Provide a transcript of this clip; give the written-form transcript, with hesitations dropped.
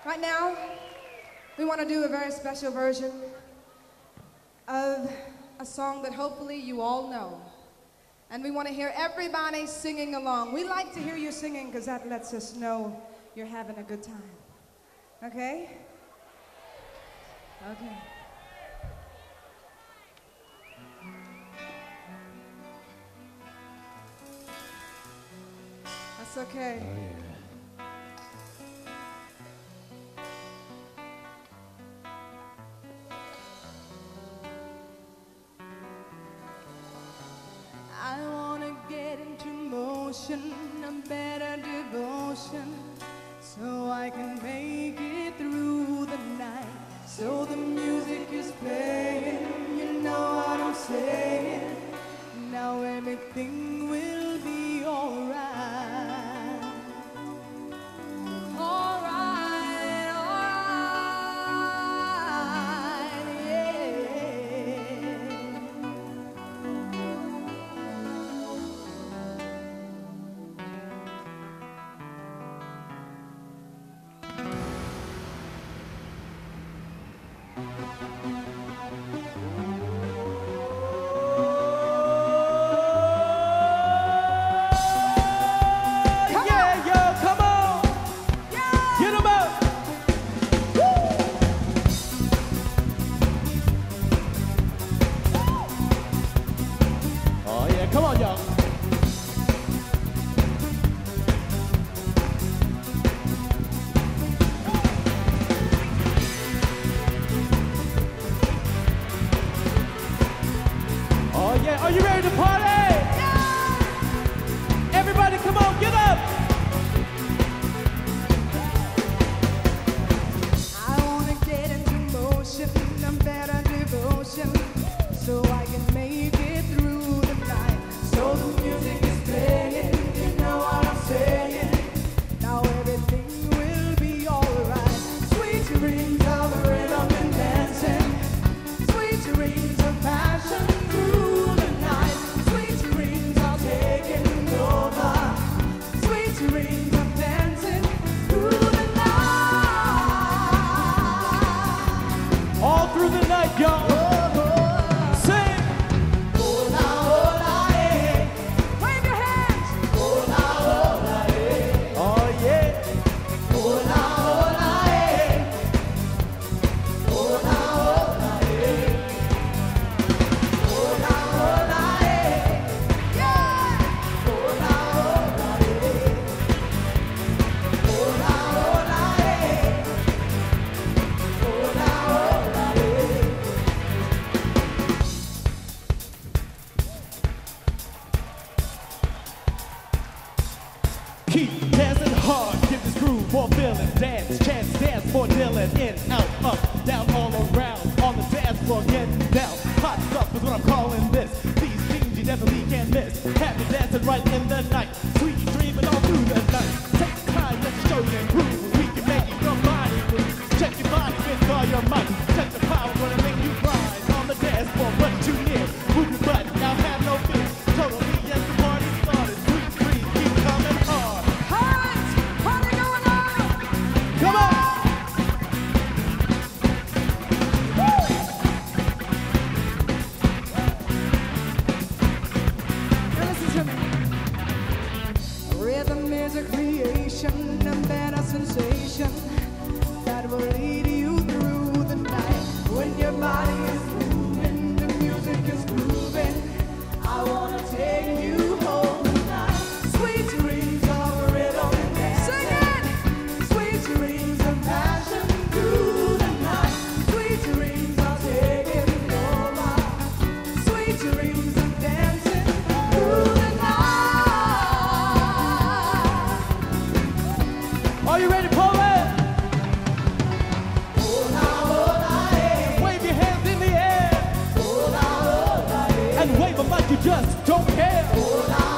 Right now, we want to do a very special version of a song that hopefully you all know. And we want to hear everybody singing along. We like to hear you singing because that lets us know you're having a good time. Okay? Okay. That's okay. Oh, yeah. I wanna get into motion, a better devotion, so I can make it through the night. So the music is playing, you know what I'm saying. Now everything will be alright. Alright, alright, yeah. Come on, y'all. Oh, yeah. Are you ready to party? Yeah! Everybody, come on, get up. I wanna get into motion, a better devotion, so I can make it through the night. So the music is playing, you know what I'm saying. Now everything will be alright. Sweet dreams of rhythm and dancing, sweet dreams of passion through the night. Sweet dreams of taking over, sweet dreams of dancing through the night. All through the night, y'all. Keep dancing hard, give this groove more feeling. Dance, chance, dance for Dylan. In, out, up, down, all around. On the dance floor, get down. Hot stuff is what I'm calling this. These things you definitely can't miss. Have you dancing right in the night. Sweet dreaming all through the night. Take the time, let's show you and groove. We can make your body move. Check your body with all your might. Check the power, gonna make you rise. On the dance floor, but too near. Move your butt, now have no fear. Totally, yes, the party started. Sweet dreams keep coming hard. Come on! Now listen to me. Rhythm is a creation, a better sensation that will lead you through the night. When your body is moving, the music is grooving. I wanna take you home tonight. Sweet dreams of rhythm and dancing. Sing it! Sweet dreams of passion through the night. Sweet dreams of taking over. Sweet dreams of dancing through the night. Are you ready, Poland? Wave your hands in the air. And wave them like you just don't care.